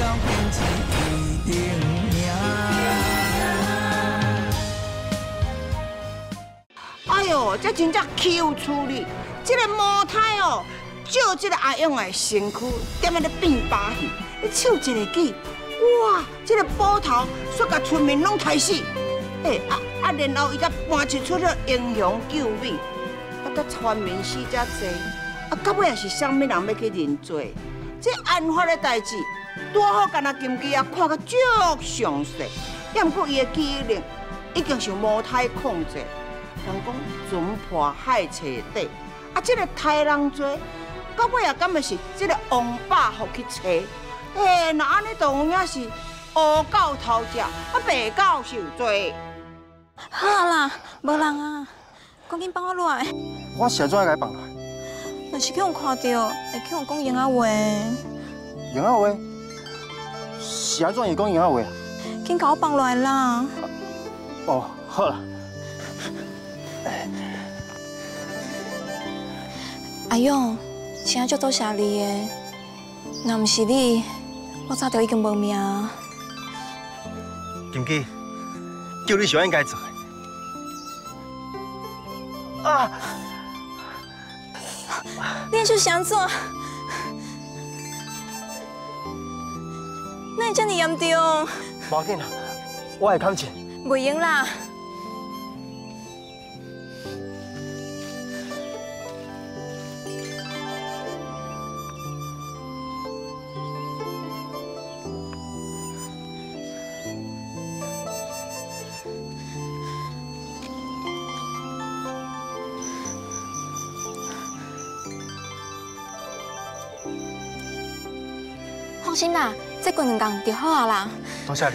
变成一定命。 哎呦，这真正岂有此理！这个魔胎哦，照这个阿勇的身躯，踮在咧变把戏，你手一个举，哇，这个捕头煞甲村民拢杀死。然后伊才搬出了英雄救美，甲村民死遮济，到尾也是啥物人要去认罪？这案发的代志，拄好干那金鸡啊看甲足详细，也毋过伊的记忆力已经受魔胎控制。人讲船破海彻底，这个豺人多，到尾也敢会是这个王百福去找？那安尼就有影是乌狗偷食，白狗受罪。 好啦，无人啊，赶紧放我落来。 我是怎甲伊放落来？ 若是去互看到，会去互讲闲仔话。 闲仔话？是安怎会讲闲仔话？ 紧甲我放落来啦！ 哦，好啦。 阿勇，真足多谢你的，若毋是你，我早就已经无命。 金鸡，叫你是我应该做的。啊！ 你是想做？哪会这么严重？ 无要紧啦，我会扛起。 袂用啦。放心啦，再过2工就好啊啦。 多谢你，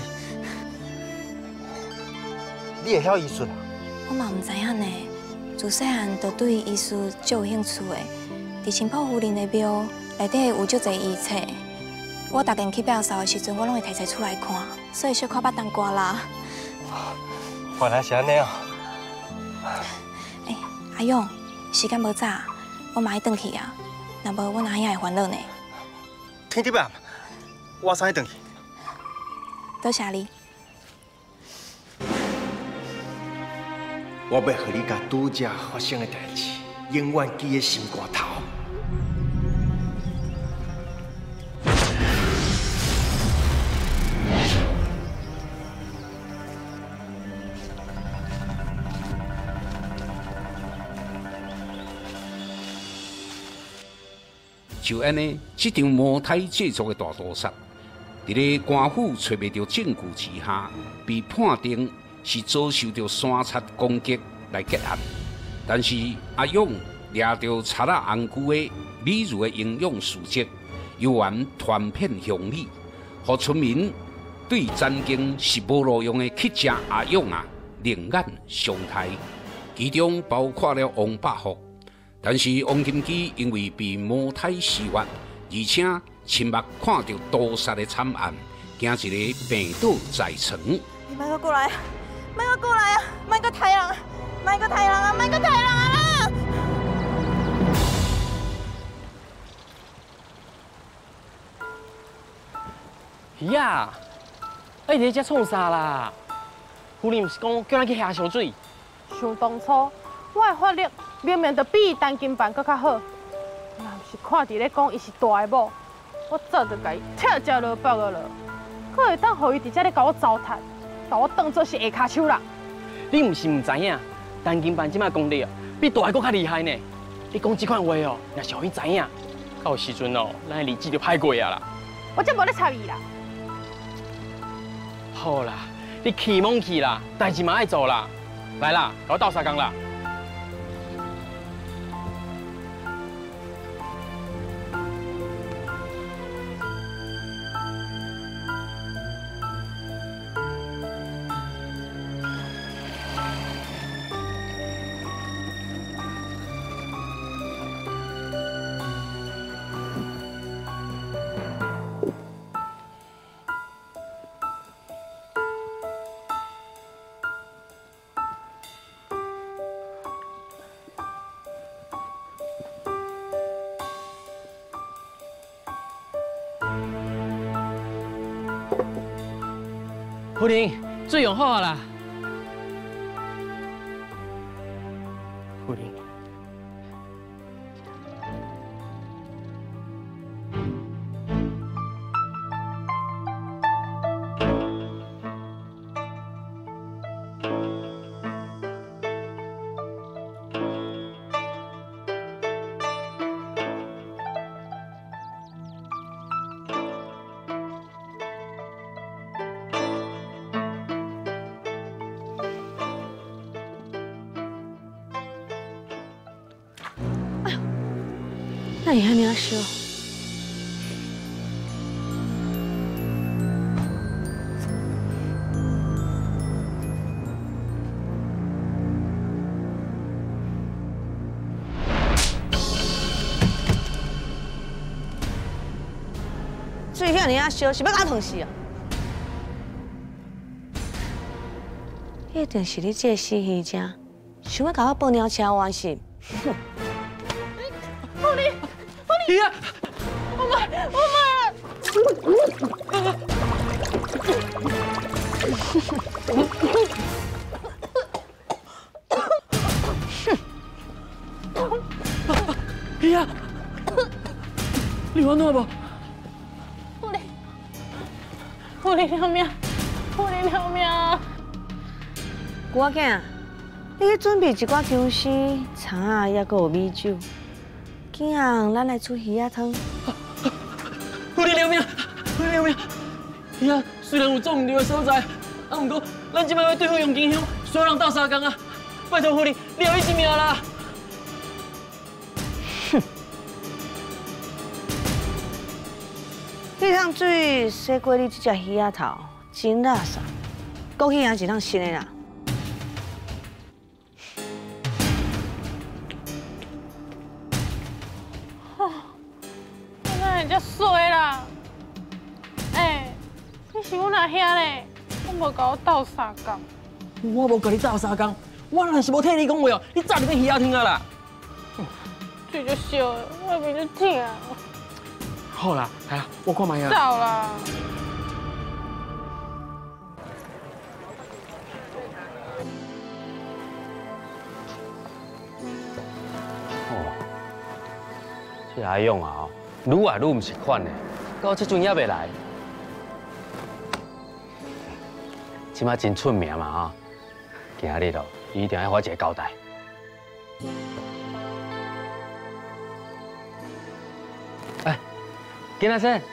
你会晓医术啊？ 我嘛唔知影呢，自细汉就对医术足有兴趣的。伫青浦夫人的庙内底有足侪医册，我逐天去拜扫的时阵，我拢会摕册出来看，所以小可捌当歌啦。 原来是安尼哦。 阿勇，时间无早，我嘛要转去啊。若无，阮阿兄会烦恼呢。 天地啊！我先转去。 多谢你。 我要和你甲拄则发生的代志，永远记在心肝头。 就安尼，这场魔胎制作的大屠杀，伫咧官府找袂到证据之下，被判定是遭受到山贼攻击来结案。但是阿勇掠到贼仔红具的美如的英勇事迹，犹原传遍乡里，互村民对曾经是无路用的乞食阿勇另眼相待。其中包括了王百福。但是王金基因为被魔胎施虐，而且亲目看到屠杀的惨案，惊一个病倒在床。 你莫过来，莫过来啊！莫个杀人，莫个杀人啊！莫个杀人啊！ 鱼啊！你伫遮创啥啦？夫人毋是讲叫咱去下烧水？ 想当初我的法力明明就比单金版搁较好，若毋是看伫咧讲伊是大的某，我早就甲伊跳只落北了。可会当互伊伫遮咧甲我糟蹋，把我当作是下骹手人。 你毋是毋知影，单金版即摆功力比大的搁较厉害呢。你讲即款话哦，若是互伊知影，到有时阵哦，咱的日子就歹过啊啦。 我才无咧插伊啦。 好啦，你气懵气啦，代志嘛爱做啦。来啦，甲我斗相共啦。 福林，水用好啊啦。福林。 那你还没要修？水遐尔啊烧，是要甲我烫死啊？一定是你这个死鱼精，想要甲我报鸟车完是？哼！ 鱼啊！ 我买鱼啊！你安怎无？ 护理了命！ 古仔囝，你去准备一寡姜丝、葱啊，也阁有米酒。今仔咱来煮鱼仔汤。 护理了命！鱼啊，虽然有做唔对的所在，不过咱即摆要对付杨金香，需要人斗相共啊！拜托护理，留伊一命啦！ 迄趟水洗过你这只鱼仔头，真垃圾，过去也是趟新的啦。 你哪会遮衰啦？你是阮阿兄嘞，我无甲我斗相共。 我无甲你斗相共，我若是无替你讲话哦，你早就变鱼仔汤啊啦！ 嘴就烧了，我面就痛。 好啦，来啊，我看卖啊。 走啦。 这阿勇啊，愈来愈唔是款的，到这阵也未来。即马真出名嘛啊！今日咯，一定要我一个交代。哎，金大生，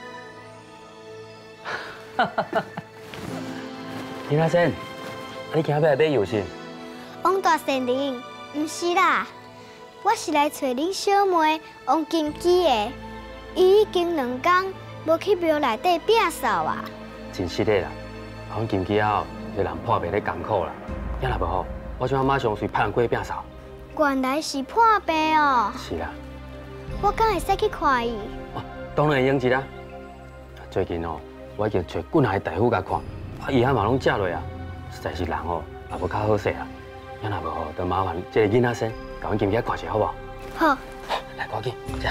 金大生，你今日要买药是？ 王大仙人，唔是啦，我是来找恁小妹王金基的，伊已经2天无去庙内底摒扫啊。 真是的啦，王金基啊，有人破病咧艰苦啦，也若无好，我想马上随派人过去摒扫。 原来是破病哦。 是啦。 我敢会使去看伊？ 哦，当然会用一啦。最近哦，我已经找几下大夫甲看，医汉嘛拢食落啊，实在是人哦也无较好势啦。也若无好，就麻烦这个囡仔先，甲阮金姐看一下好不好？ 好。 来，赶紧，这。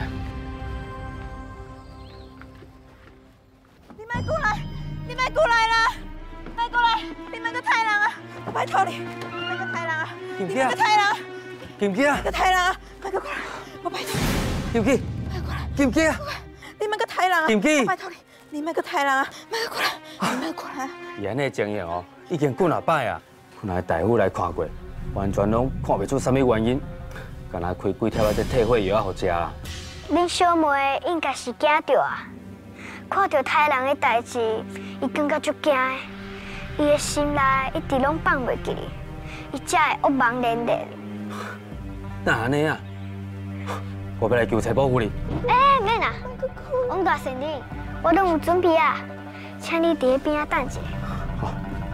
你莫过来！你莫过来啦！莫过来！你莫个杀人啊！我拜托你，你莫个杀人啊！ 金姐， 你莫个杀人！ 金姐， 莫个杀人啊！莫个过来！我拜托你。 金姐， 莫过来！ 金姐， 你莫个杀人啊！ 金姐， 我拜托你，你莫个杀人啊！莫个过来！你莫过来！ 伊安尼情形哦，已经几摆啊，几下大夫来看过，完全拢看不出什么原因，干那开几条仔退火药仔互食啦。 恁小妹应该是惊到啊，看到杀人的代志，伊感觉足惊的，伊的心内一直拢放袂记，伊才会噩梦连连。 那安尼啊？我要来求财保护你。 免啦，王大仙人，我拢有准备啊，请你伫边仔等一下。 好。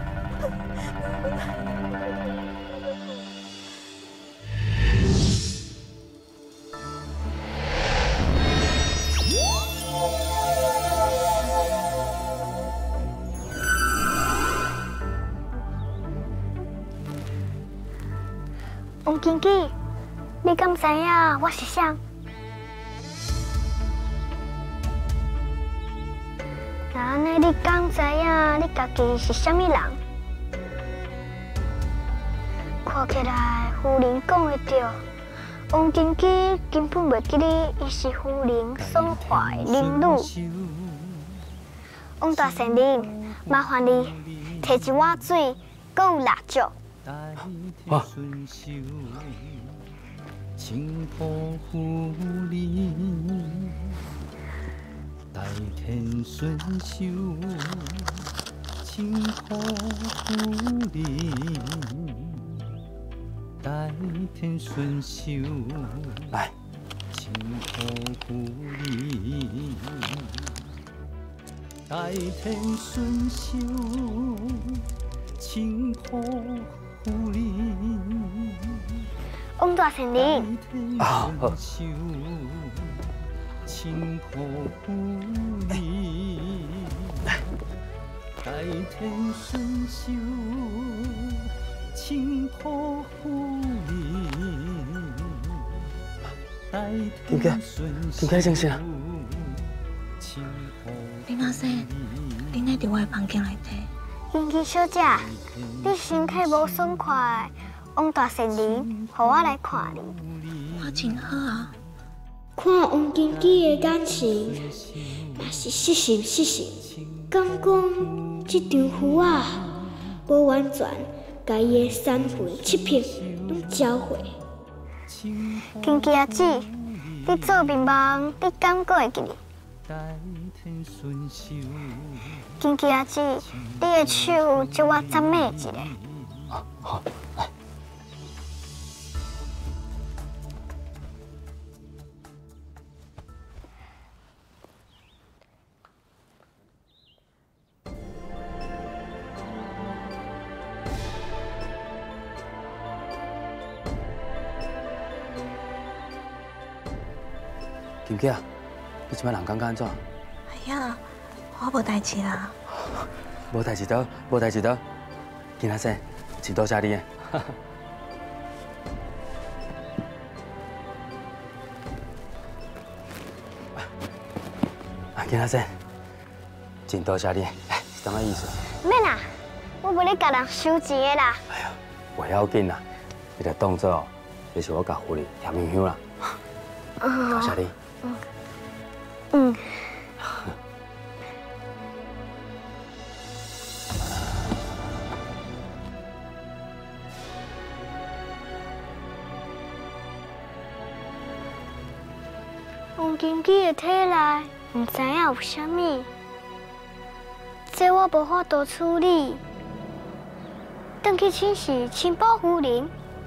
王金基，你敢知影我是啥？啊？ 安尼你敢知影你家己是啥物人？看起来夫人讲的对，王金基根本袂记你，伊是夫人送花的灵女。王大仙人，麻烦你摕一碗水，搁有蜡烛。 好。 青浦夫人，代天顺修。青浦夫人，代天顺修。 来。 青浦夫人，代天顺修。青浦夫人。 王大仙人。 啊，好。 青浦夫人，代天顺修。青浦夫人，代天顺修。 金家正啥？ 林阿生，恁在我的房间内底。 金基小姐，你身体无爽快，王大仙人，互我来看你。 我真好啊。 看王金基的眼神，若是失神，敢讲这张符啊，无完全甲伊的3魂7魄拢交回。金基阿姊，你做面梦，你敢阁会记哩？金基阿姊，你的手借我赞美一下。 好，来。金姐，你即摆人感觉安怎？ 哎呀，我无代志啦。 无代志倒，无代志倒。金阿生，真多谢你的。金阿生，真多谢你，是怎么意思？ 免啦，我无咧甲人收钱的啦。 哎呀，袂要紧啦，你着当做这是我甲夫人添面香啦。多谢你。 嗯。王金基的体内，唔知影有啥物，这我无法度处理。转去请示青浦夫人。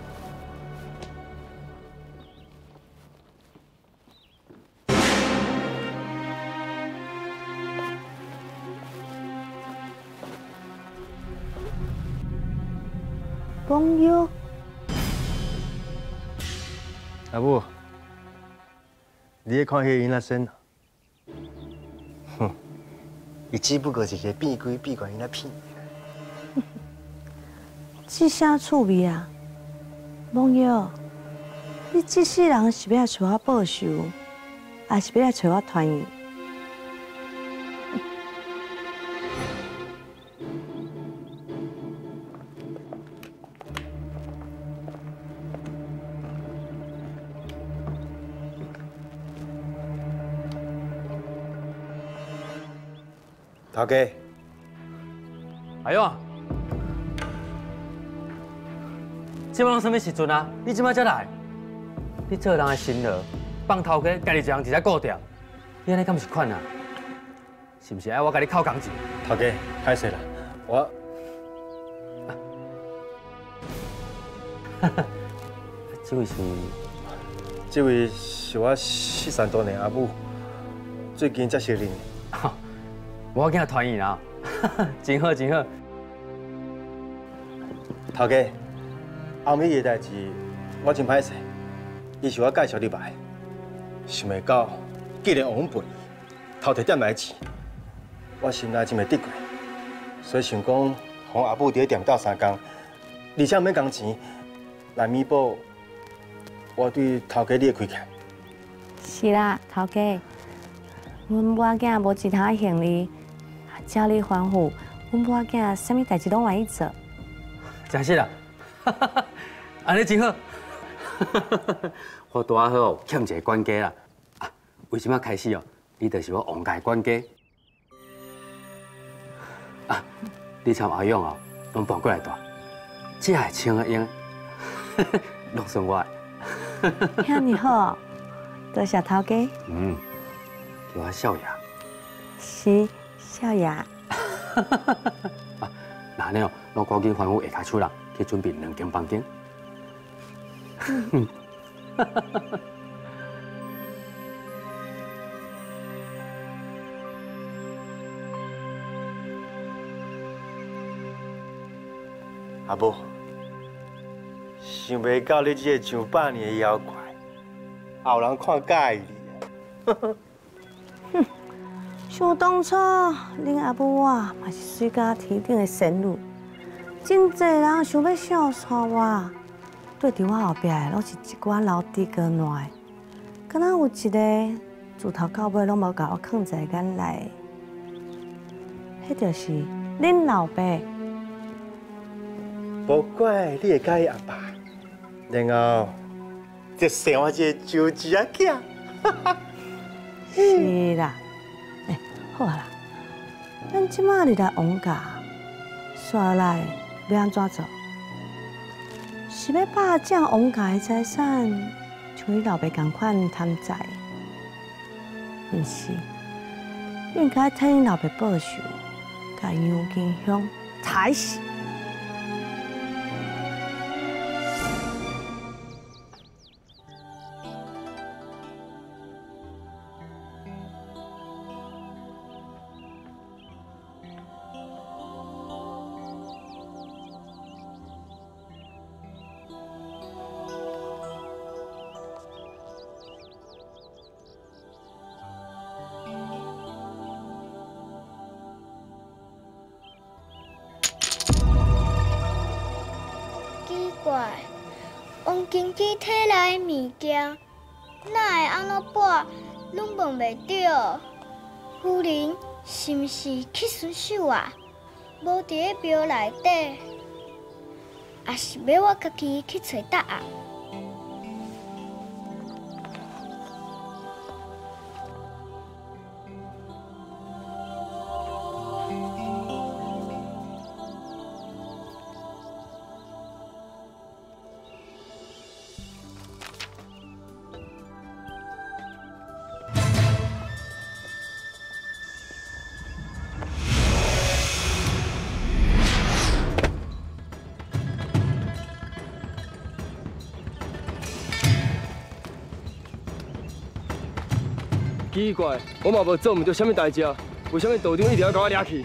朋友， 阿母，你咧看迄个尹阿生？哼，伊只不过是一个变鬼变怪囡仔骗。 这啥趣味啊？朋友，你这世人是要来找我报仇，还是要来找我团圆？ 头家， 阿勇，即摆拢什么时阵啊？你即摆才来？你做人的心劳，放头家家己一人伫遮顾店，你安尼敢是款啊？是不是爱我甲你扣工钱？ 头家，歹势啦，我这位是我失散多年阿母，最近才识认。 我囝团圆啊，真好真好。 头家，后尾的代志我真歹势，伊是我介绍你来，想袂到既然王笨，偷摕店来钱，我心内真袂得过，所以想讲，和阿母伫咧店斗3工，而且免工钱来弥补我对头家你的亏欠。 是啦，头家，阮母仔囝无一通行李， 只你欢呼，阮母仔囝啥物代志拢愿意做。 真是啦，安尼真好。我拄仔好欠一个管家啦。啊，为什么开始哦？你就是我王家管家。啊，你参阿勇哦，拢搬过来住，这系青啊英，拢算我的。 遐尼好，多谢头家。 嗯，叫我少爷。 是少爷。 啊，那安尼哦，我赶紧吩咐下骹厝人去准备2间房间。 阿母，想袂到你这个上百年的妖怪，也有人看介意你啊！ 哼，想当初恁阿母我嘛是水甲天顶的仙女，真侪人想要笑煞我，对伫我后壁的拢是一寡老弟哥烂的，敢若有一个自头到尾拢无甲我囥在眼内，迄就是恁老爸。 无怪你会介意阿爸，然后就生我这个周子仔囝。 是啦，好啊啦，咱即马入来王家，刷来要安怎做？是要霸占王家的财产，像你老爸同款贪财？毋是，应该替你老爸报仇，甲杨金香踩死。 王经济体内的物件，哪会安怎摆，拢摸袂着？夫人是毋是去顺手啊？无伫个庙内底，也是要我家己去找答案？ 奇怪，我嘛无做唔到啥物代志，为啥物道长一定要甲我抓去？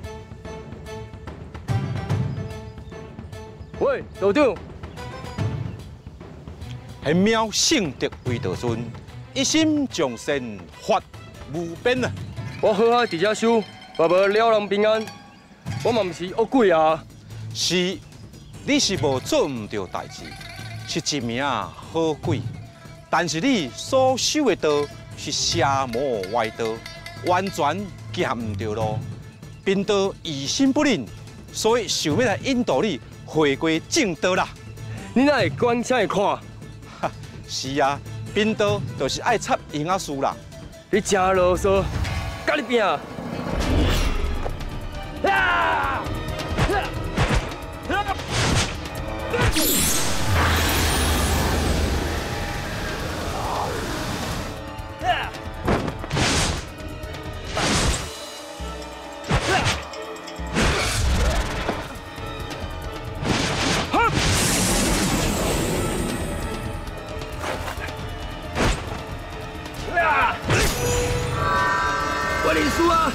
喂，道长， 玄妙圣德为道尊，一心将身发无边啊！ 我好好伫遮修，嘛无了人平安，我嘛毋是恶鬼啊！ 是，你是无做唔到代志，是一名好鬼，但是你所修的道。是邪魔歪道，完全行唔对路。贫道疑心不宁，所以想要来引导你回归正道啦。 你哪会管啥会看？ 哈，是啊，贫道就是爱插营仔树啦。 你真啰嗦，甲你拼！啊！我认输啊！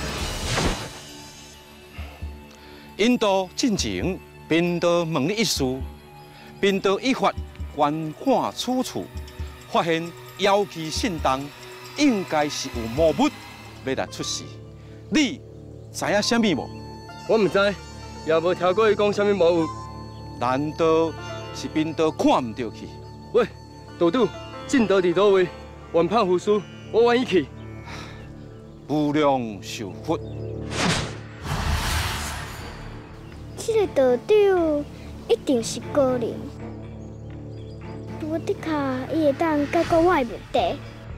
引导进前，贫道问你一事：贫道依法观看此处，发现妖气甚重，应该是有魔物要来出世。你知影啥物无？ 我唔知，也无听过伊讲啥物魔物。 难道是贫道看唔到去？ 喂，道主，正道伫倒位？愿判夫书，我愿意去。 无量寿佛。 这个道长一定是高人，我的确伊会当解决我的问题。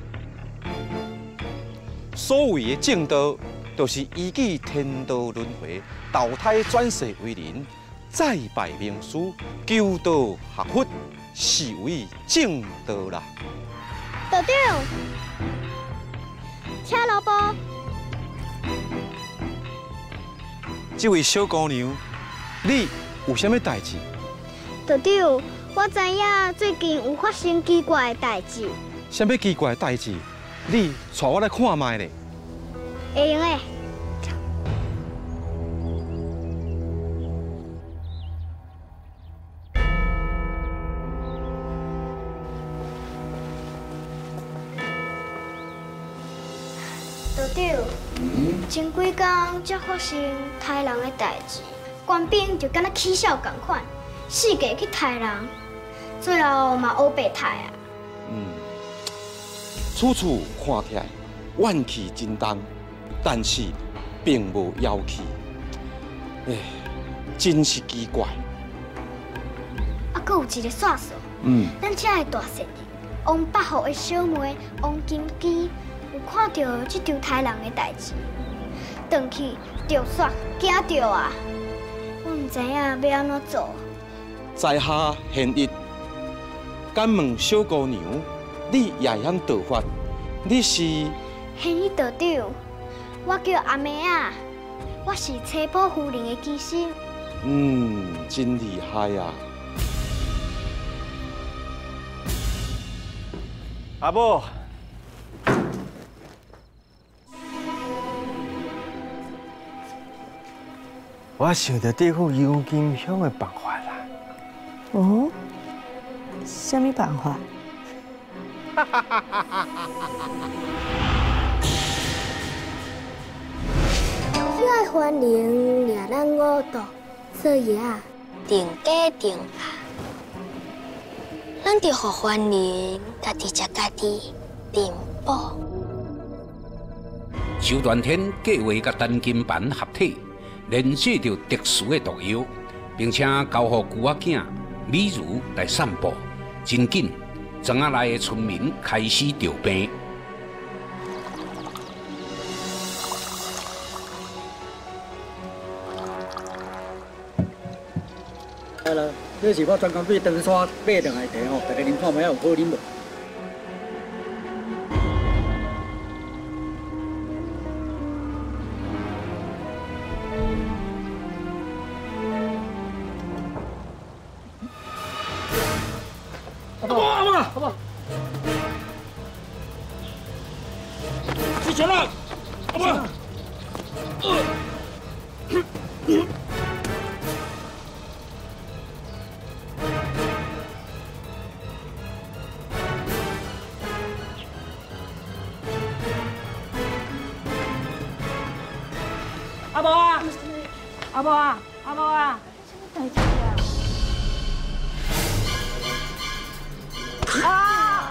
所谓的正道，就是依据天道轮回，投胎转世为人，再拜名师，求道学佛，是为正道啦。 道长，请萝卜。 这位小姑娘，你有啥物代志？ 道长，我知影最近有发生奇怪的代志。 啥物奇怪的代志？你带我来看卖咧。 会用诶。道长，前几天才发生杀人的代志，官兵就敢若起笑共款，四界去杀人，最后嘛黑白杀啊。 处处看起来怨气真重，但是并无妖气，真是奇怪。 啊，阁有一个线索，咱遮的大善人王百户的小妹王金基。有看到这场杀人的代志，回去着煞惊着啊！我唔知影要安怎做。 在下现役，敢问小姑娘，你也晓道法？你是？ 现役道长，我叫阿妹啊，我是车宝夫人的机身。 真厉害啊！ 阿母。我想到对付幽金香的办法啦。 哦，什么办法？ 喜爱欢迎掠咱五毒，所以啊，定假定下，咱就互欢迎家己食家己，填补。 周端天计划甲单金班合体。研制着特殊的毒药，并且交予舅仔囝李如来散布。真紧，庄仔内的村民开始着病。 来了，这是我专工对长山买上来的吼，大家啉看卖有好啉无？好不好？起拳了，好不好？阿伯啊，阿伯啊，阿伯啊，什么代志啊？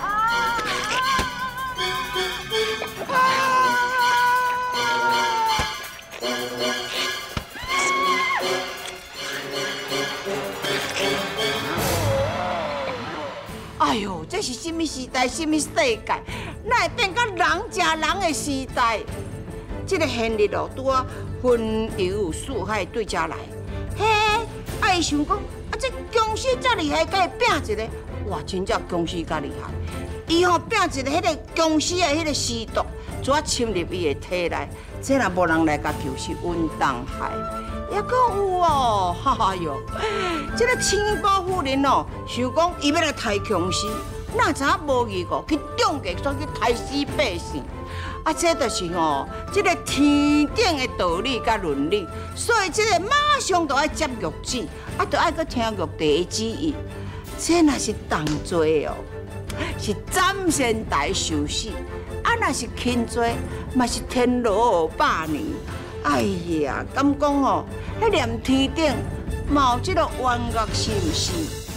哎呦，这是什么时代？什么世界？哪会变到人吃人的时代？这个现日哦，拄啊分油四海对家来，嘿，啊伊想讲，啊这公司遮厉害，该拼一个，哇，真正公司较厉害。伊吼拼一个迄个公司的迄个尸毒，怎啊侵入伊的体内？这若无人来甲救，是稳当害。也讲有哦，哎哟，这个青宝夫人哦，想讲伊要来杀公司，哪知影无义个去中计所去杀死百姓。啊，这就是吼，这个天顶的道理甲伦理，所以这个马上就要接玉旨，啊，就爱去听玉帝的旨意。这若是重做哦，是斩仙台受死；啊，若是轻做，嘛是天罗百年。哎呀，敢讲哦，迄念天顶嘛有这个冤恶是毋是？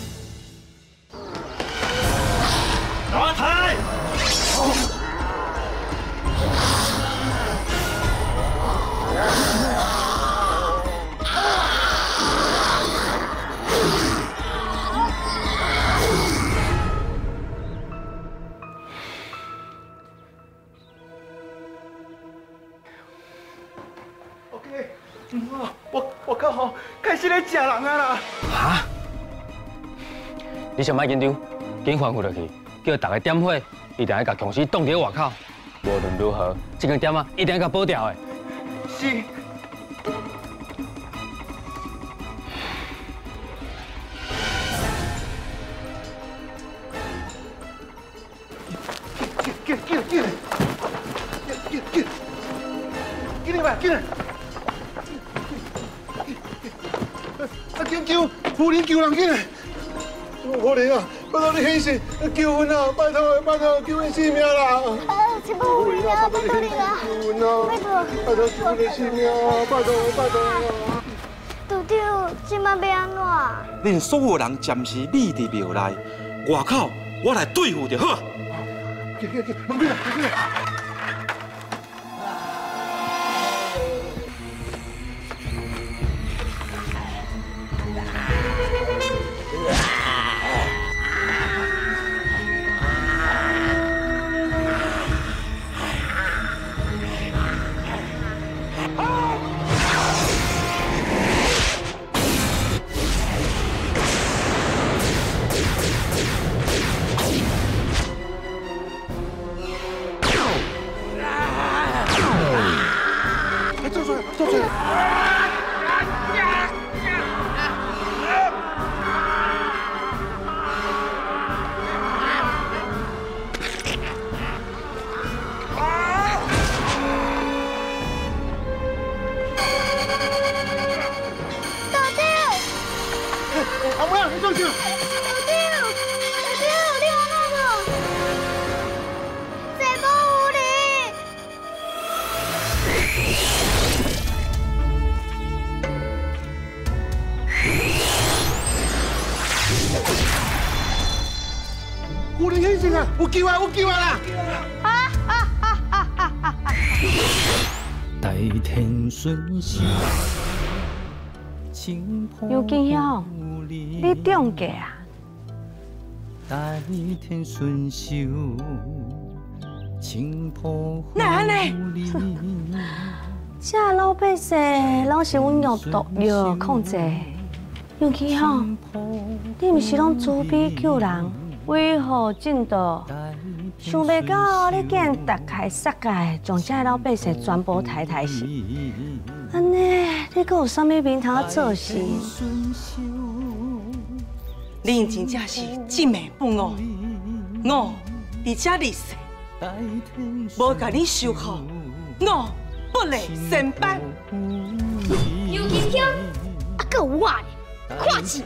打开！ 我靠吼，开始咧食人啊啦！ 哈？你上莫紧张，紧还回落去，叫大家点火，一定要甲强尸挡伫外口。无论如何，这间店啊，一定要甲保掉的。 是。进来！救！夫人救人进来！可怜啊！拜托你显身救阮啊！拜托救阮性命啦！ 这不夫人啊，拜托你啦！ 拜托救阮的性命啊！拜托！ 道长，这摆要安怎？ 恁所有人暂时匿伫庙内，外口我来对付就好。 门开！夫人显身啊！有救啊啦！ 代天顺心， 杨金香，你中计啊？ 代天顺修，清波哪呢？这老百姓拢是阮用毒药控制。杨金香，你毋是拢主笔救人？为何进度？想袂到你竟然大开杀戒，将这老百姓全部抬死。安尼，你阁有啥物名堂做事？ 恁真正是真命不误，误而且立誓，无甲你收好，误不离身班。 杨金香，还阁有我呢，看起。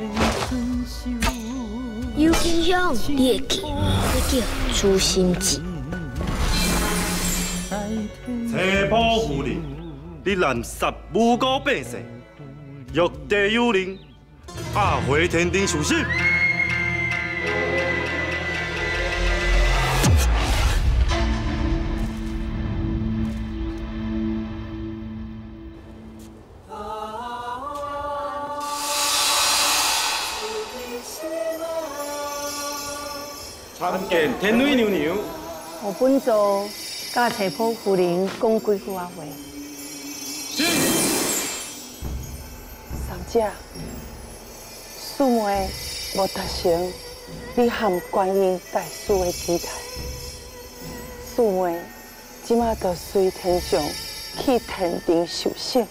杨金香，你的气，你叫诛心计。 青浦夫人，你滥杀无辜百姓，欲地有灵，押回天庭受审。参见天女娘娘。 我本座甲青浦夫人讲几句话。 是。 三姐，素梅无达成你和观音大师的期待，素梅即马就随天上去天庭受审。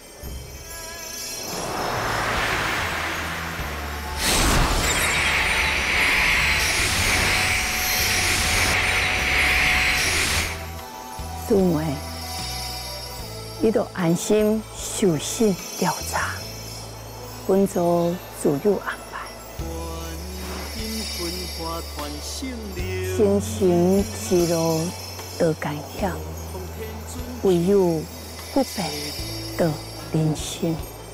素梅，你就安心受审调查，本座自有安排。生行之路多艰险，唯有不变得人心。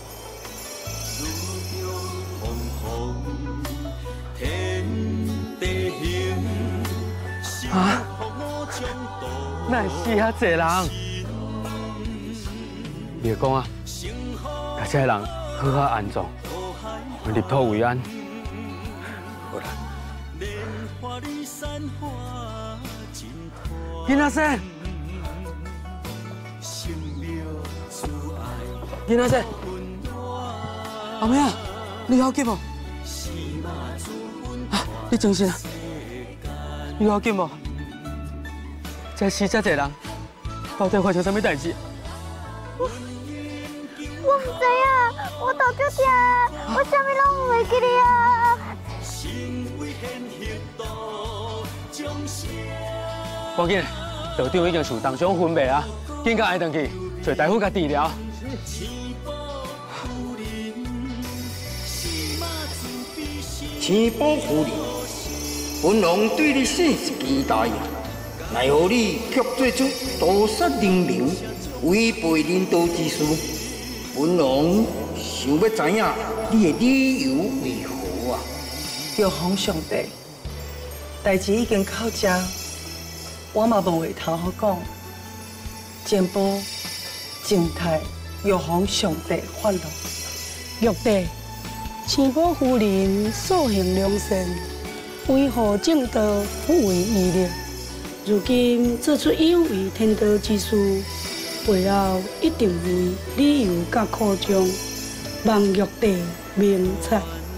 啊！哪会死遐济人？你讲啊，把这些人好好安葬，立土为安。好啦。囡仔生， 囡仔说，阿妹啊，你要紧无？你精神啊？你要紧无？这死遮侪人，到底发生什么代志？ 我唔知啊，我头就痛，我啥物拢唔会记哩啊。 赶紧，道长已经受重伤昏迷啊，紧甲爱转去，找大夫甲治疗。 青宝夫人，本王对你甚是期待呀，奈何你却做出毒杀人民、违背人道之事？本王想要知影你的理由为何啊？ 玉皇上帝，代志已经到这，我嘛无话通好讲。前波、正太、玉皇上帝发怒， 玉帝，青宝夫人素行良善，维护正道，不为异类。如今做出有违天道之事，背后一定为理由甲苦衷，望玉帝明察。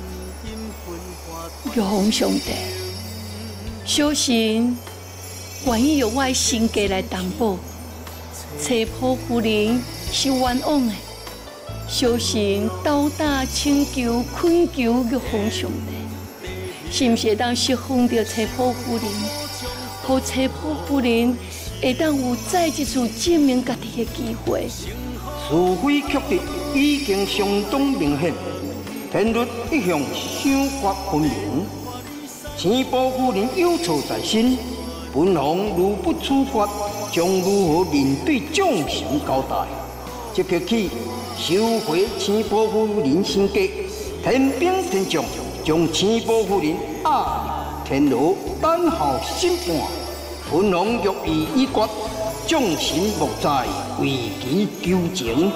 玉皇上帝，小神愿意用我的身家来担保，车婆夫人是冤枉的。小神斗胆请求恳求玉皇上帝，是毋是会当释放着车婆夫人，让车婆夫人会当有再一次证明家己的机会？ 是非曲直已经相当明显，天律一向赏罚分明。青宝夫人有错在身，本王如不处罚，将如何面对众神交代？即刻起收回青宝夫人身家，天兵天将将青宝夫人押入天牢，等候审判。本王欲以已决，众神莫再为其求情。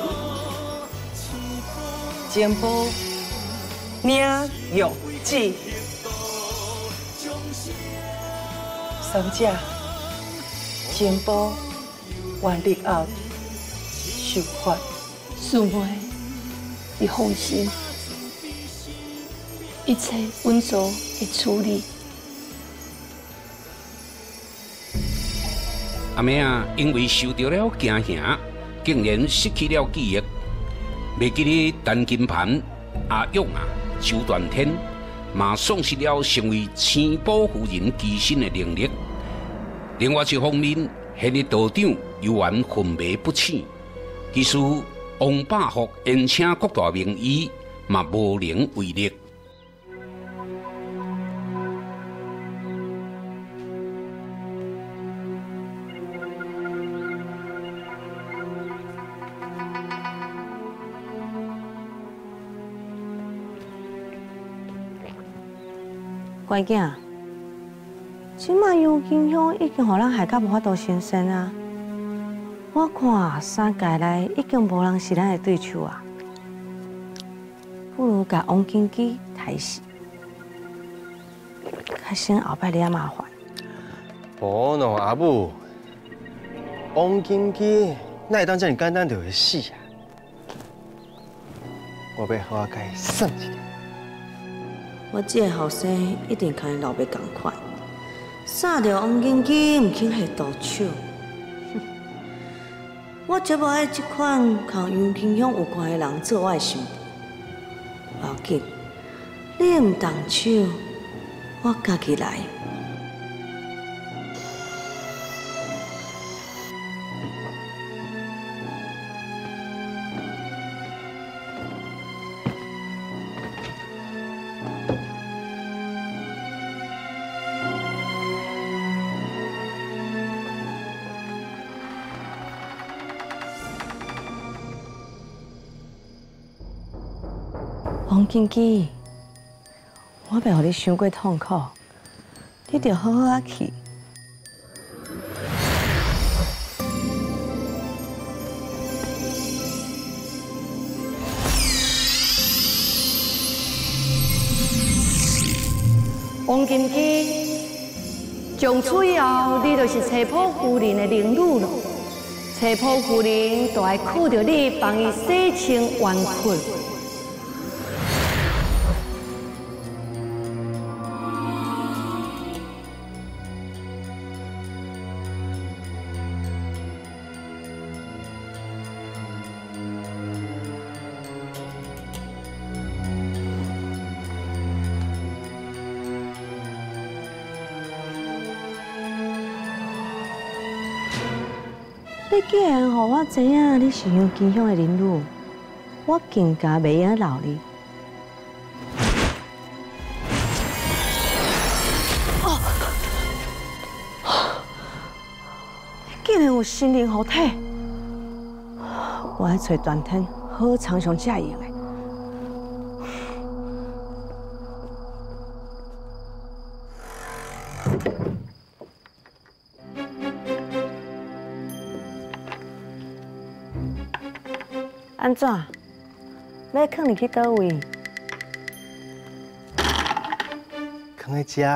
前波领玉旨，三者前波原日后受罚。 师妹，你放心，一切稳妥会处理。 阿妹啊，因为受到了惊吓，竟然失去了记忆。袂记得陈金盘、阿勇啊、周断天，嘛丧失了成为青宝夫人机身的能力。另外一方面，迄个道长犹原昏迷不醒，其实王百福宴请各大名医，嘛无能为力。 乖囝，即马杨金香已经互咱害甲无法度生身啊！我看三界内已经无人是咱的对手啊，不如甲王金基刣死，较省后摆了麻烦。 无喏，阿母，王金基哪会当这么简单就会死啊？我要好好甲伊算一下。 我这个后生一定跟伊老爸同款，杀掉王金基，唔肯下毒手。我绝无爱这款跟杨金香有关的人做我的心腹。不要紧，你唔动手，我家己来。王金基，我袂互你伤过痛苦，你着好好啊去。 王金基，从此以后，你就是车婆夫人的灵女了。 车婆夫人就爱靠着你帮伊洗清冤屈。你既然让我知影你是杨金香的邻女，我更加袂用留你。你竟然有心灵护体，我要找全天好常上才用的。安怎？要放入去倒位？ 放在遮，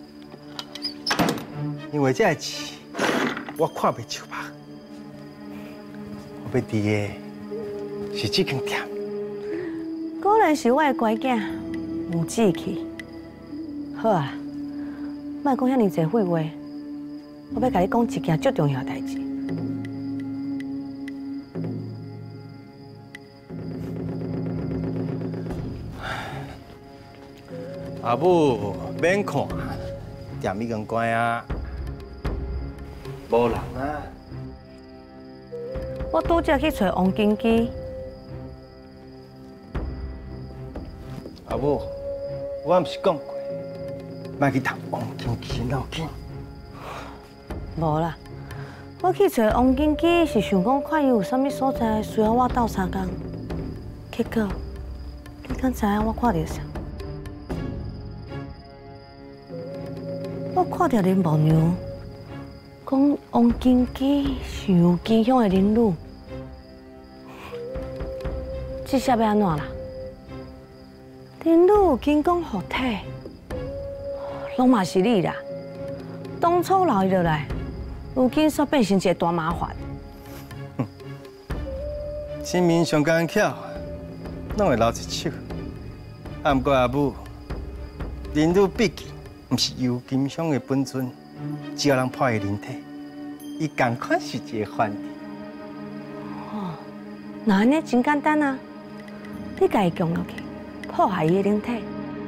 因为这钱我看袂出吧。我要伫的是这间店。 果然是我的乖囝，有志气。好啊，莫讲遐尼侪废话，我要甲你讲一件最重要的代志。 阿母免看，店已经关啊，无人啊。 我拄则去找王金基。 阿母，我毋是讲过，莫去谈王金基闹紧。 无啦，我去找王金基是想讲看伊有啥物所在需要我斗相共。结果，你敢知影我看到啥？我看到林婆娘讲王金基是有金香的邻女，这下要安怎啦？邻女有金光护体，拢嘛是你啦。当初留伊落来，如今煞变成一个大麻烦。 新民上干巧，拢会留一手。啊，毋过阿母，邻女毕竟毋是尤金香的本尊，只要人破伊灵体，伊同款是一个犯人。 哦，那安尼真简单啊！你家己强落去，破坏伊的灵体。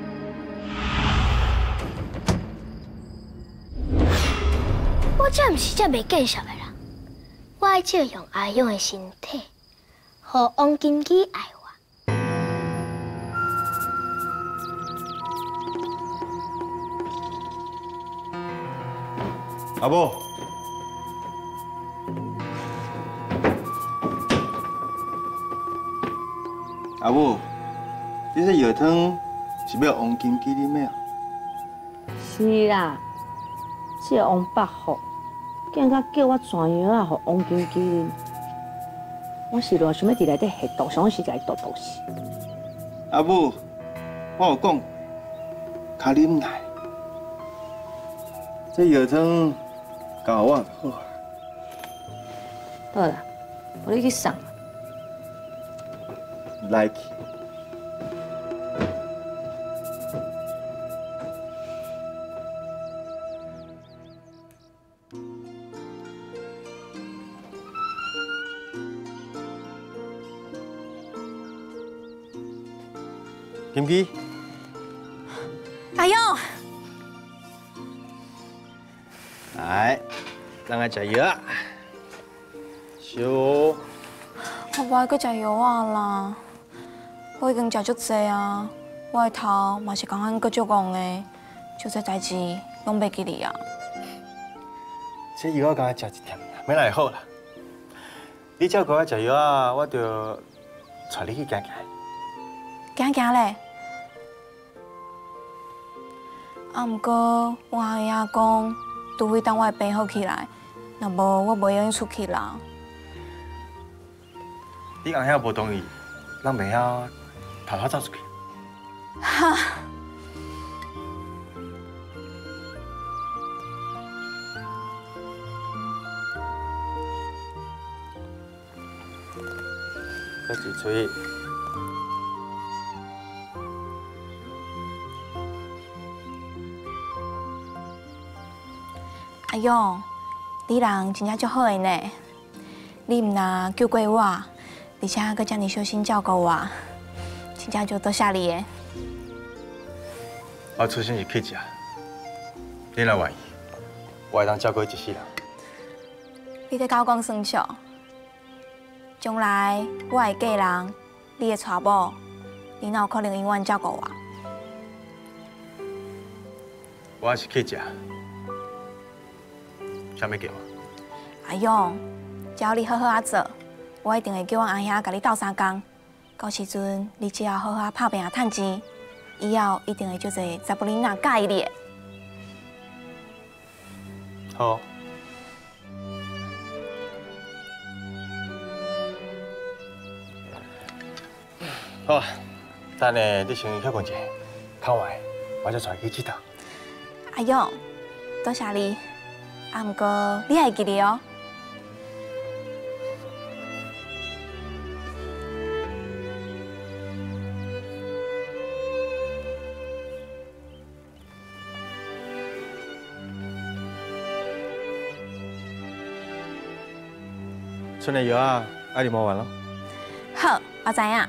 我这毋是只袂见识的人，我爱借用阿勇的身体，互王金基爱我。 阿母，阿母，你这药汤是要王金基啉的啊？ 是啦，这个王伯虎竟然叫我转药啊，互王金基啉。我是偌想要伫内底下毒，想是甲伊毒死。 阿母，我有讲，卡啉来，这药汤交我就好。 好啦，我你去送。 来去。金基， 阿勇， 来，咱来食药啊。小， 我不爱搁食药啊啦，我已经食足济啊，我的头嘛是刚刚搁足戆的，就这代志拢袂记哩啊。 这药我刚才食一点，明仔就好啦。你照顾我食药啊，我就带你去行行。 行行咧。啊，毋过我阿爷讲，除非等我病好起来，若无我袂用出去啦。 你阿兄无同意，咱袂晓偷偷走出去。 哈。 这一吹。 阿勇，你人真正足好的呢。你唔若救过我，而且佫遮尔小心照顾我，真正就多谢你的。 我出生是乞食，你若愿意，我会当照顾一世人。 你在甲我讲算数？将来我会嫁人，你的娶某，你哪有可能永远照顾我？ 我是乞食，啥物叫我？ 阿勇，只要你好好啊做，我一定会叫阮阿兄甲你斗相共。到时阵你只要好好拍拼啊趁钱，以后一定会足侪查甫囡仔介意你的。 好。好啊，等下你先休困一下，较晚我再带去佚佗。 阿勇，多谢你。啊，毋过你还会记得哦。 剩的药啊，爱你摸完了。 好，我知影。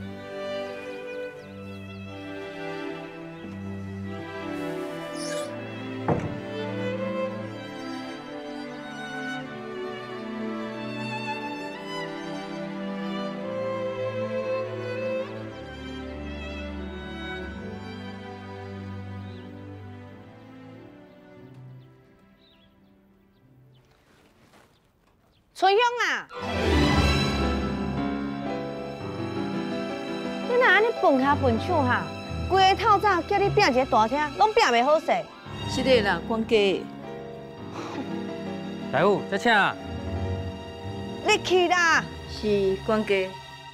春香啊，你哪安尼笨脚笨手哈？规个透早叫你拼一个大厅，拢拼袂好势。 是的啦，管家。 大夫，再请。 你去啦。 是管家。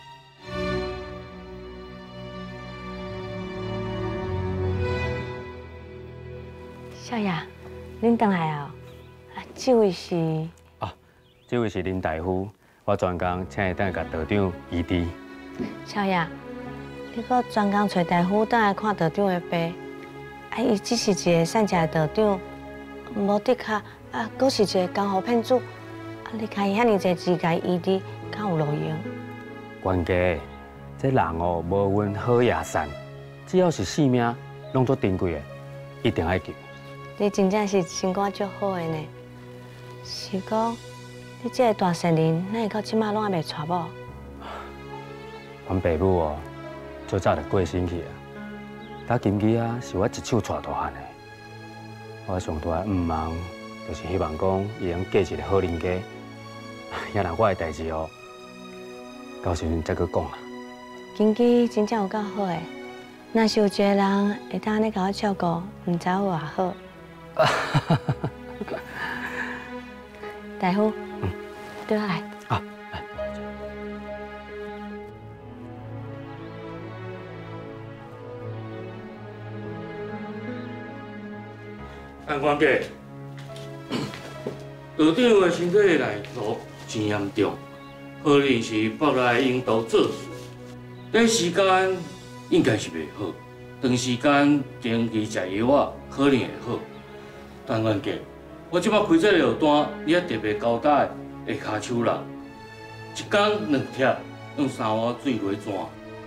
少爷，恁回来啊？这位是？ 这位是林大夫，我专工请伊等下甲道长医治。 少爷，你搁专工找大夫等来看道长的病，伊只是一个善食的道长，无的确搁是一个江湖骗子，你开遐尼济钱甲伊医治，敢有路用？ 管家，这人哦无分好野善，只要是性命，拢做珍贵的，一定爱救。 你真正是心肝足好的呢，是讲。你这个大善人，哪会到即马拢还未娶某？ 阮爸母哦，最早就过身去啊。打金鸡啊，是我一手带大汉的。我上大的愿望，就是希望讲伊能嫁一个好人家。也若我的代志哦，到时阵再去讲啦。 金鸡真正有够好的，若是有一个人会当安尼甲我照顾，唔知有偌好。大夫。对来。 啊， 陈管家，道长的身体内毒真严重，可能是北来引导做事。短时间应该是袂好，长时间长期食药啊，可能会好。陈管家，我即摆开这个药单，你也特别交代。下骹手人，一天2贴，用3碗水落转。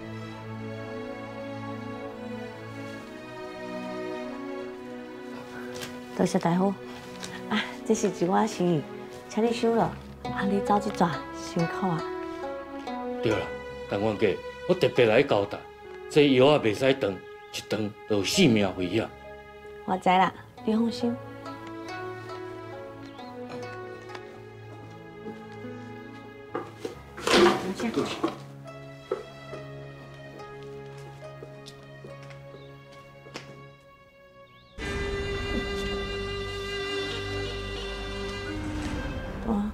多谢大夫。啊，这是一碗心意，请你收了。啊，你走一转，辛苦啊。 对啦，陈管家，我特别来交代，这药啊袂使断，一断就有性命危险。 我知啦，你放心。 对。 哇！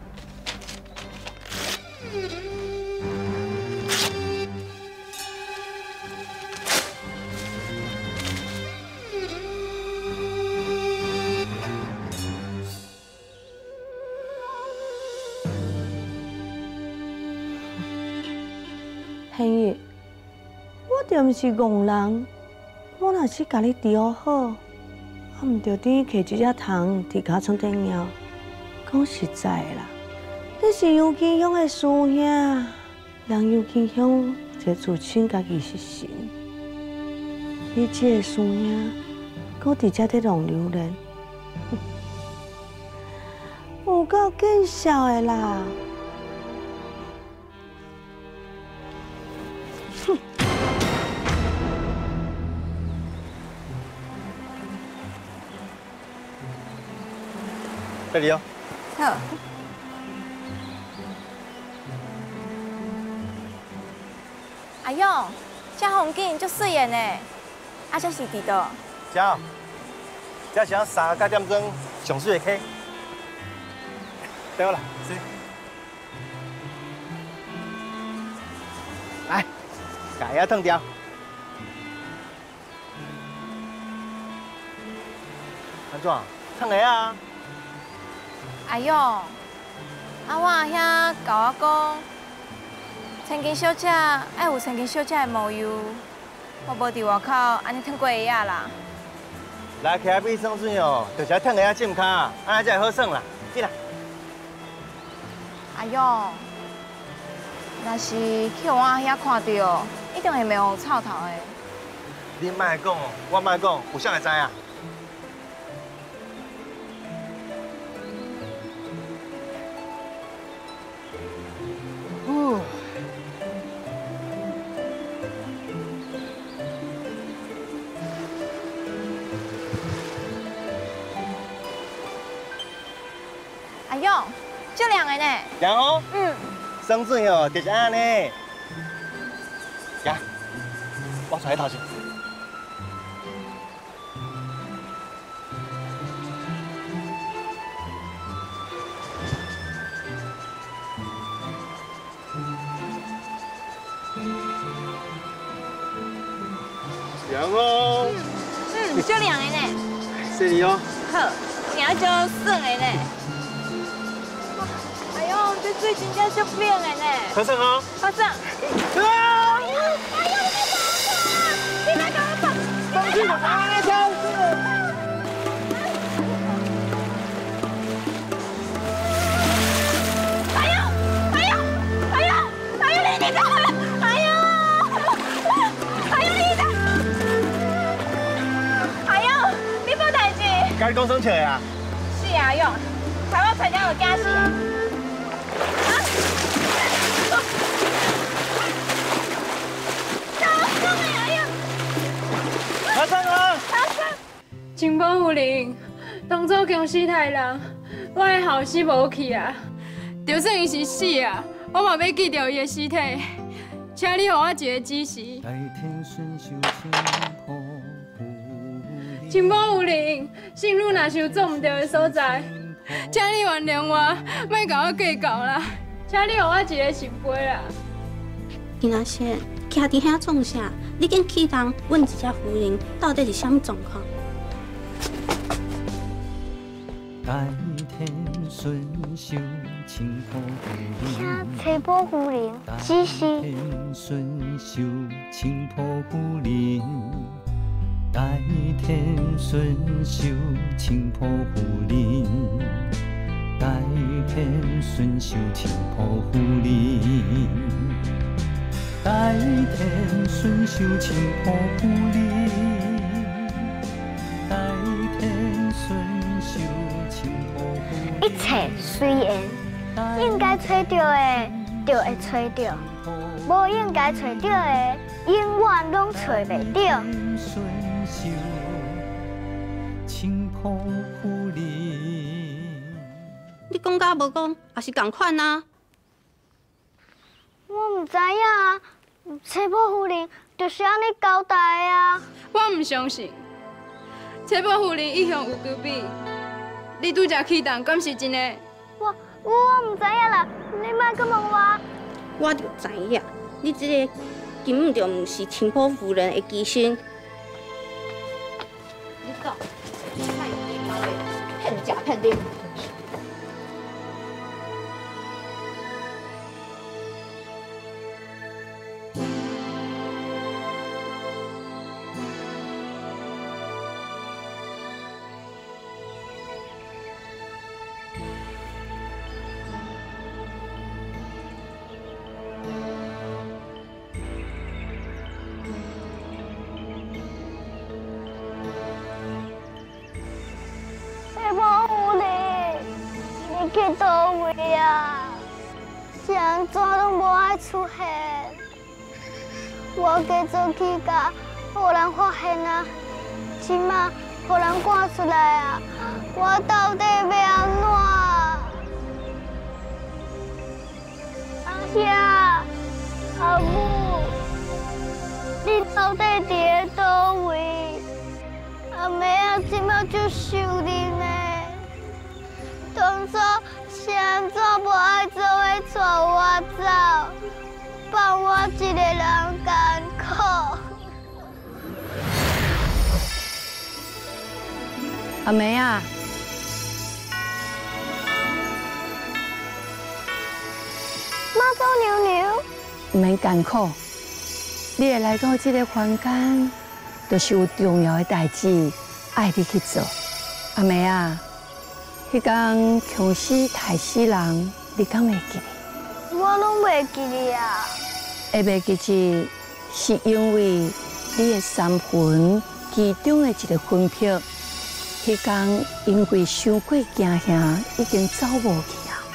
我就毋是戆人，我若是甲你治好，我毋着等摕一只虫伫尻川顶摇。讲实在的啦，你是杨金香的师兄，人杨金香就自称家己是神，你这个师兄，搁伫遮伫浪流连，有够见笑的啦！哼！ 这里哦。 好。阿勇，这风景足水的呢，啊，这是伫倒？ 这，这是3个点钟上水的溪。对啦，是。来，把遐烫掉。安怎？烫下啊？ 阿勇，啊，我阿兄甲我讲，千金小姐爱有千金小姐的模样，我无伫外口安尼烫过下啊啦。 来，徛比上水哦，就是要烫下浸脚，安尼才会好耍啦。去啦。 阿勇，若是去我阿兄看到，一定会骂我臭头的。 你莫讲哦，我莫讲，有啥会知啊？ 阿勇，足凉的呢。 凉哦。 嗯。 生水哦，就是安尼。呀，我出去头先。凉哦。 嗯，足凉的呢。 谢你哦。 好，行足爽的呢。哎呦，这水真正足冷的呢。 好爽哦。 好爽。啊！哎呦，你别搞我放！ 放弃了，啊，跳死！ 哎呦，哎呦，哎呦，哎呦，你走！哎呦，哎呦，你走！哎呦，你无代志。 甲你讲生笑的啊？ 是啊，勇，害我差点就惊死啊！ 阿生啊！ 清风夫人，当初强死太人，我的后死无去啊！就算伊是死啊，我嘛要记着伊的尸体。请你给我一个指示。清风夫人，圣女若是有做唔对的所在，请你原谅我，莫甲我计较啦。请你给我一个圣杯啦。 金阿仙，徛伫遐创啥？你紧去人问一下夫人，到底是啥物状况？ 代天顺修清波请崔波夫人指示。 代天顺修清波夫人，代天顺修清波夫人，代天顺修清波夫人。代天顺修清波夫人，代天顺修清波夫人。 一切随缘，应该找到的就会找到，无应该找到的，永远拢找袂到。 顺修清波夫人， 你讲甲无讲，也是同款啊。 我唔知影啊，崔波夫人就是安尼交代的啊。 我唔相信，崔波夫人一向有求比，你拄则去动，敢是真的？ 我唔知影啦，你莫阁问我。 我就知影，你这个根本就唔是清波夫人的机身。你走，太低毛的，骗假骗人。 去倒位啊？是安怎拢无爱出现？我加做去甲，互人发现啊！即马互人赶出来啊！我到底要安怎？阿兄、阿母，你到底伫咧倒位？阿妹啊，即马就想你呢。当初是安怎无爱做伙带我走，放我一个人艰苦？ 阿妹啊， 妈祖娘娘， 唔免艰苦，你会来到这个凡间，就是有重要的代志爱你去做。阿妹啊，迄天强死害死人，你敢袂记？ 我拢袂记哩啊。 会袂记是因为你的三魂其中的一个魂魄，迄天因为伤过惊吓，已经走无去啊。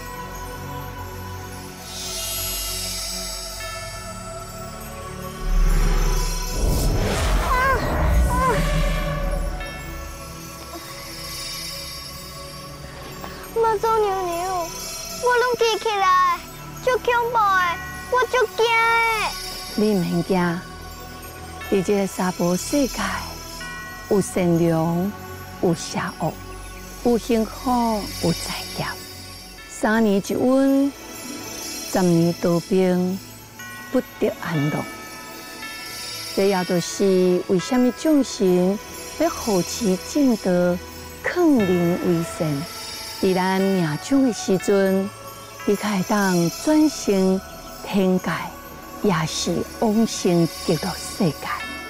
妈祖娘娘，我拢记起来，足恐怖的，我足惊的。 你唔免惊，伫这个娑婆世界，有善良，有邪恶，有幸福，有灾劫。3年一温，10年刀兵，不得安乐。这也就是为什么众神要护持正道，抗灵为善。伫咱命中的时阵，你才会当转生天界，也是往生极乐世界。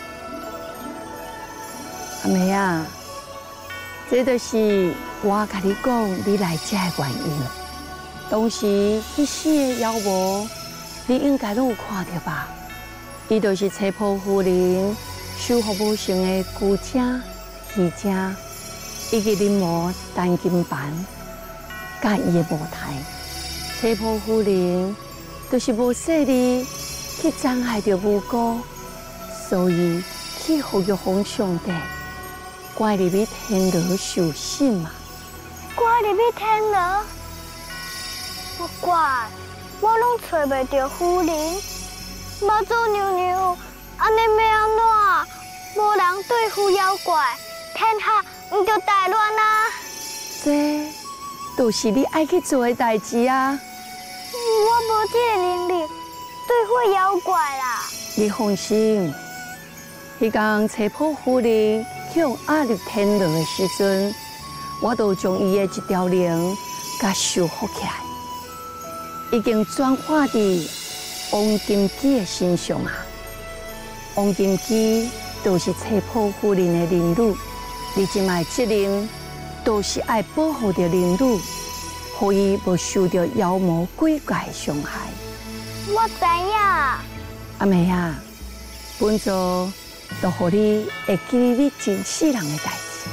阿妹啊，这就是我甲你讲你来这的原因。当时迄死的妖魔，你应该拢有看到吧？伊就是车婆夫人修复无成的龟精、鱼精，以及林魔单金斑。甲伊的舞台，车婆夫人就是无说你去伤害着无辜，所以去服玉皇上帝，关入去天牢受审嘛。 关入去天牢，我怪我拢找袂着夫人，妈祖娘娘，安尼要安怎？无人对付妖怪，天下毋着大乱啊！ 这就是你爱去做的代志啊！ 我无这个能力对付妖怪啦。 你放心，迄天车婆夫人去用压入天牢的时阵，我就将伊的一条灵甲修复起来，已经转化伫王金基的身上啊。王金基就是车婆夫人的灵女，你即卖责任。都是爱保护着灵女，互伊无受到妖魔鬼怪的伤害。 我知影。 阿妹啊，本座都互你会记你真世人的代志。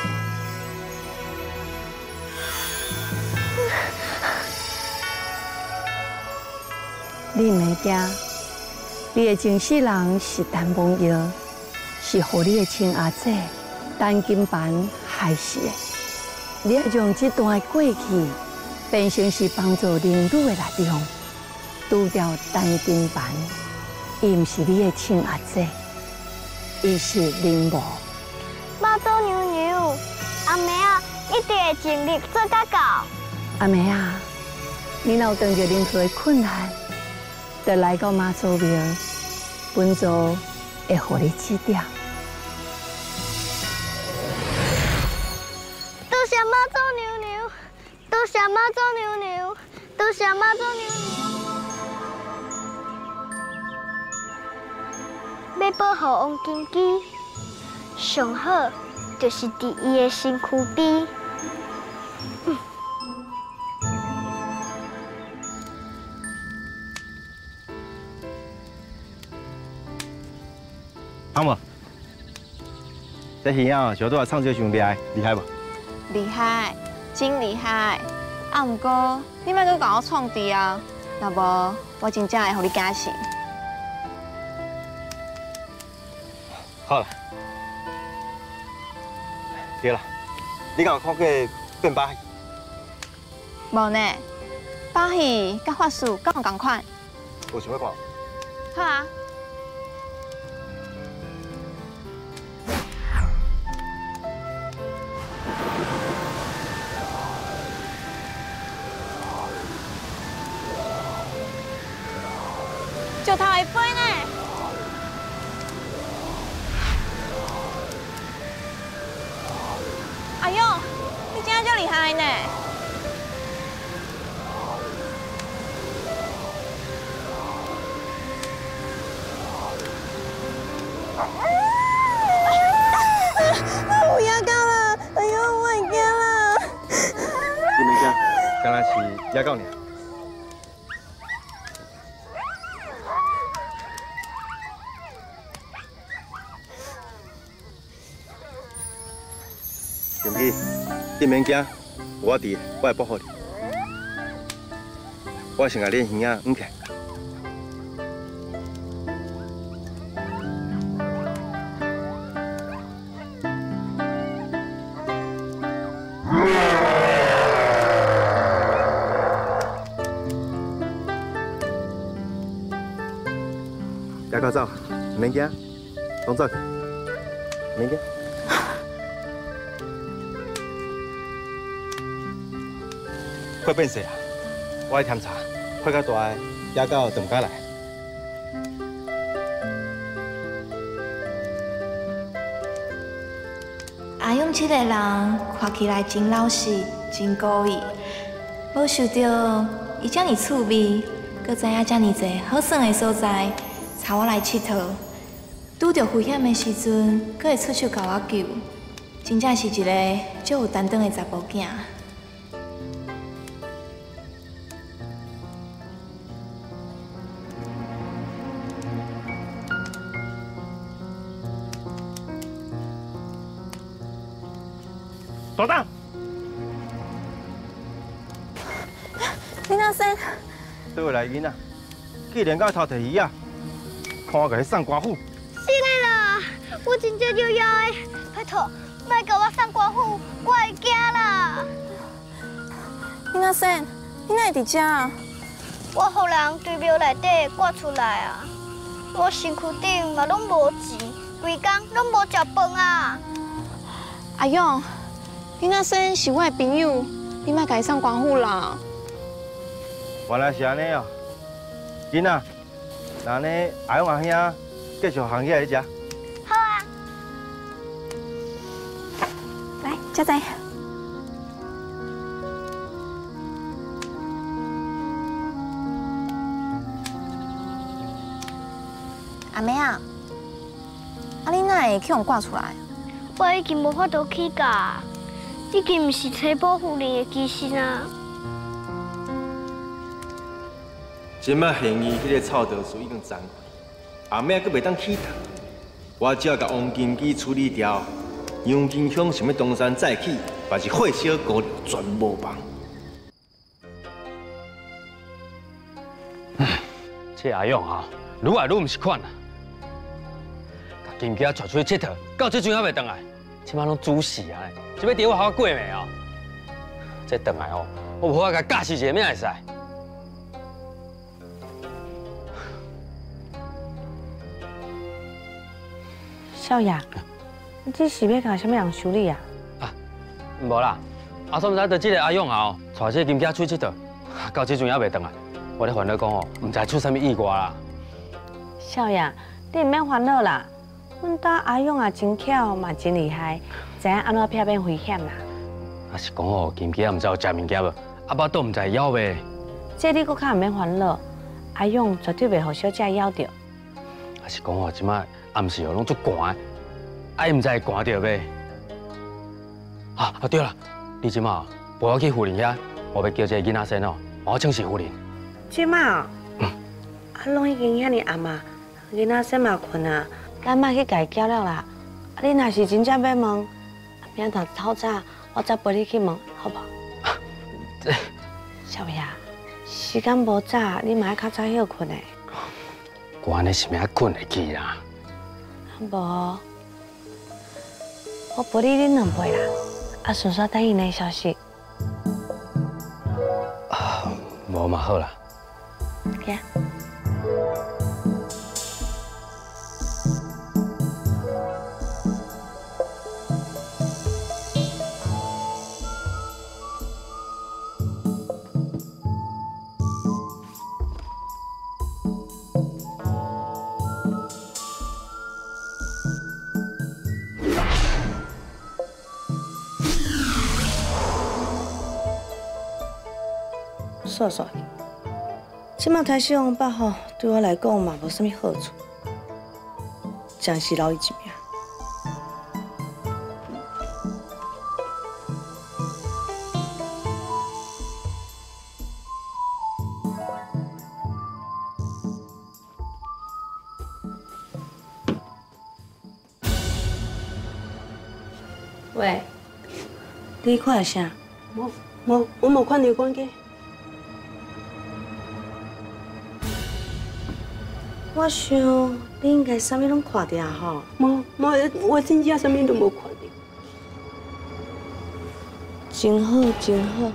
你唔免惊，你的真世人是陈梦瑶，是互你的亲阿姐陈金斑害死的。你要用这段过去变成是帮助灵女的力量，除掉陈金斑，伊唔是你的亲阿姐，伊是灵魔。 妈祖娘娘，阿妹啊，一定会尽力做到到。 阿妹啊，你若有遇到任何的困难，就来到妈祖庙，本座会互你指点。 多谢妈祖娘娘，多谢妈祖娘娘，多谢妈祖娘娘。要保护王金基，上好就是伫伊的身躯边。 汤无？这鱼啊，小多唱这上厉害，厉害不？ 厉害，真厉害！ 啊，毋过你莫阁甲我创治啊，若无我真正会互你惊死。 好了，对了，你敢有看过变巴戏？ 无呢，巴戏甲法术敢有共款？ 有想要看？ 好啊。石头会飞呢！哎呦，你真正厉害呢！我牙膏了！哎呦，我会惊了！ 你袂惊，敢若是野狗尔。金喜，你免惊，有我伫，我会保护你。我先甲你耳仔捂起。野狗走，免惊，拢走去，免惊。快变细啊！我爱添茶，快较大个，野狗就唔敢来。 阿勇这个人看起来真老实、真故意，无想到伊遮尔趣味，搁知影遮尔侪好耍的所在，带我来佚佗。拄着危险的时阵，搁会出手甲我救，真正是一个足有担当的查甫囝。 大胆！ 林阿生， 倒来囡仔，既然敢偷摕鱼啊，看我甲你送官府。 是的啦，我真正就要的，拜托，莫甲我送官府，我会惊啦。 林阿生，你哪会伫遮？ 我互人对庙内底挂出来啊，我身躯顶嘛拢无钱，规工拢无食饭啊。 阿勇。林阿生是我的朋友，你莫甲伊送官府啦。 原来是安尼哦，囡仔，那安尼阿勇阿兄继续行起来食。 好啊。 来，佳仔。阿妹啊，你哪会去互挂出来？ 我已经无法度去教。已经唔是车保夫人的机身啊！ 即摆嫌疑迄个臭道士已经斩去，后尾阁袂当起头，我只要甲王金基处理掉，杨金香想要东山再起，嘛是火烧锅全无望。 这阿勇啊，愈来愈唔是款啊！甲金基带出去佚佗，到这阵还袂回来，即摆拢煮死啊！这要伫我好过未哦？这回来哦，我无法甲教死一个咩会使？ 少爷，你这是要甲什么人修理啊？ 无啦，阿嫂毋知道这个阿勇啊，带这个金家出去佚佗，到这阵还袂回来。我咧烦恼讲哦，毋知出啥物意外啦。 少爷，你唔免烦恼啦，阮家阿勇也真巧，嘛真厉害。知影安怎避免危险啦？ 啊是讲哦，金鸡啊，唔知有食物件无？阿爸都唔知枵袂。 这你搁较唔免烦恼，阿勇绝对袂互小姐枵着。 啊是讲哦，即摆暗时哦拢足寒，啊伊唔知会寒着袂？啊对啦，你即摆陪我去妇人遐，我要叫这个囡仔先哦，帮我请示妇人。 即摆哦，啊拢已经遐尼暗啊，囡仔先嘛困啊，咱莫去家伊叫了啦。啊你若是真正要问。明仔透早，我再陪你去问，好不好？ 小爷，时间无早，你嘛要较早休困的。 我安尼是咪困会去啦？ 无，我陪你啉两杯啦，啊，顺续等伊的消息。 无嘛好啦。 行。煞煞，即马台式红包吼，对我来讲嘛无啥物好处，真是留伊一命。喂，你看啥？ 无，我无看到关机。 我想你应该啥物拢看到吼。 无，我真正啥物都无看到。 真好，真好。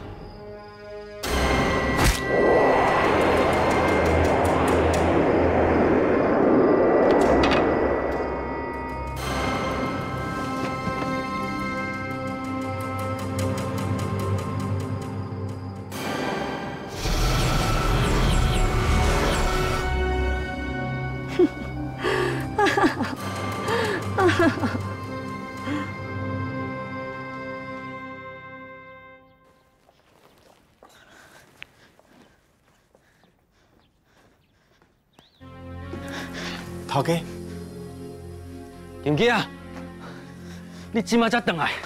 头家， 金鸡啊，你即马才回来，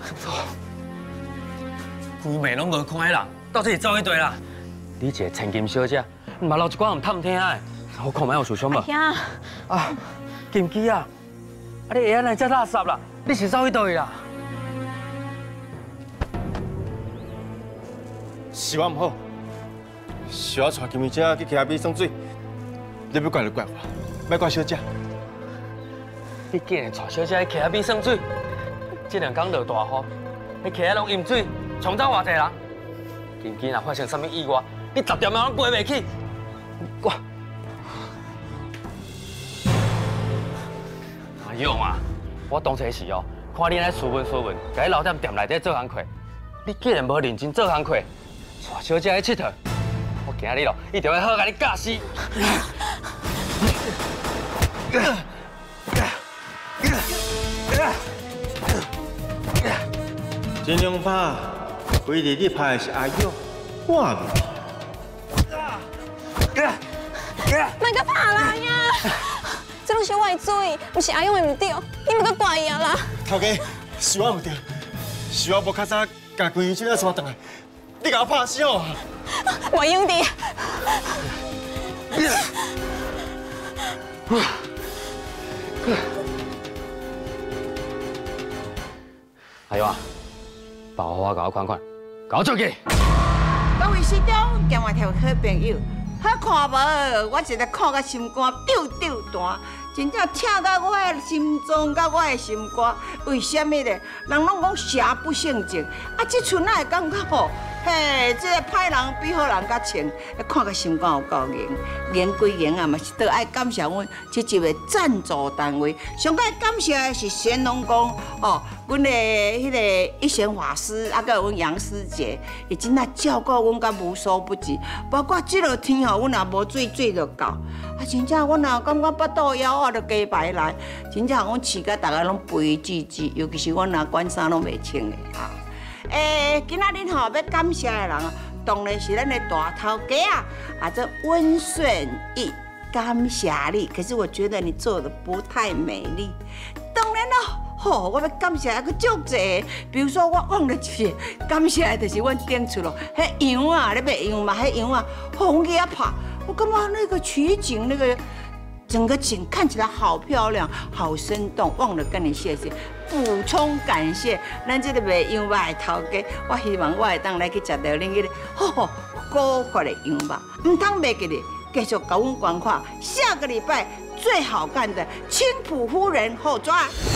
规暝拢无看的人，到底是走去对啦？你一个千金小姐，你嘛留一寡唔探听的，我看卖有受伤无？啊，金鸡啊，你会安尼遮垃圾啦？你是走去倒去啦？ 是我唔好，是我带金鱼姐去溪边送水，你要怪就怪我。别怪小姐， 你竟然带小姐去溪边送水，这两天落大雨，迄溪仔拢淹水，冲走偌济人。今天若发生啥物意外，你10条命拢赔袂起。阿勇啊，我当初是哦，看你来斯文，甲你留在店内底做工课，你竟然无认真做工课，带小姐去佚佗，我今日咯，一定要好甲你教死。 真两拍，规日你拍的是阿勇，我袂。 莫阁拍啦呀！这拢是我的水，不是阿勇的唔对，你莫阁怪伊啊啦！ 头家，是我唔对，是我无较早甲关于这个山回来，你甲我拍死我！ 我用的。 阿勇啊，包我甲我看看，甲我出去。 各位师长、兼外头好朋友，好看无？我一个看甲心肝丢弹，真正疼到我的心脏甲我的心肝。为什么呢？人拢讲邪不胜正，啊，这阵哪会感觉吼？嘿，这个歹人比好人较清，看甲心肝有够硬，硬归硬啊，嘛是都爱感谢阮这集的赞助单位。上该感谢的是乾隆宫哦，阮的迄个一贤法师，啊，佮阮杨师姐，伊真正照顾阮甲无所不及。包括这落天吼，阮也无水就到，啊，真正阮也感觉巴肚枵啊，就加排来，真正阮饲甲大家拢肥滋滋，尤其是阮若管衫拢袂清的啊。今仔日吼要感谢的人啊，当然是咱的大头家啊，这温顺义，感谢你。可是我觉得你做的不太美丽。当然了，吼，我要感谢个足济，比如说我忘了一个，感谢的就是阮顶厝咯，迄羊啊，咧卖羊嘛，迄羊啊，红叶拍，我感觉那个取景那个。整个景看起来好漂亮，好生动，忘了跟你谢谢，补充感谢咱这个卖羊肉的头家，我希望我会当来去食到恁迄个，吼， 古法的样貌，唔通袂记哩，继续甲阮观看下个礼拜最好看的青浦夫人后传。